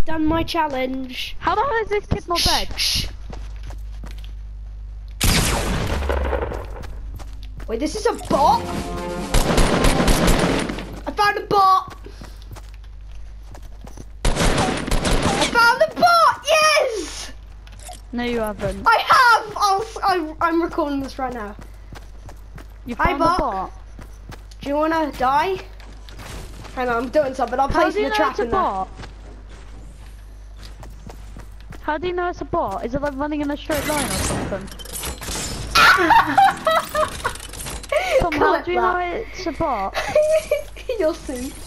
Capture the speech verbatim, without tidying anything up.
done my challenge. How the hell is this kid not dead? Shh. Wait, this is a bot? I found a bot! I found a bot! Yes! No, you haven't. I have! I'll, I'm, I'm recording this right now. You Hi, found a bot. bot. Do you wanna die? Hang on, I'm doing something. I'm How do placing you the know trap it's a in there. bot? How do you know it's a bot? Is it like running in a straight line or something? Tom, how Clip do you that. know it's a bot? You'll see.